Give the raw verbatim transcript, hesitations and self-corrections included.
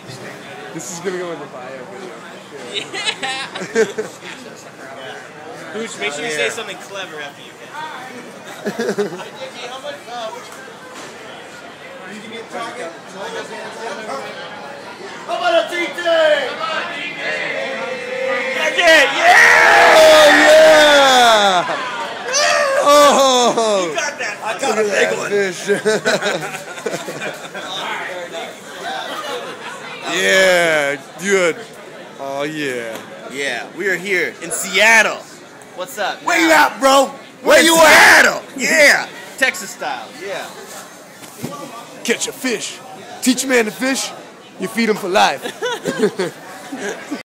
This is gonna go in the bio video. Yeah. Hooch, make sure you say something clever after you get. How about a T T? Come on, T T! Yeah! Oh yeah! Oh! You got that. I got a big one. Fish. Yeah, good. Oh yeah. Yeah, we are here in Seattle. What's up? Where you at, bro? Where you at? Seattle. Yeah, Texas style. Yeah. Catch a fish. Teach a man to fish, you feed him for life.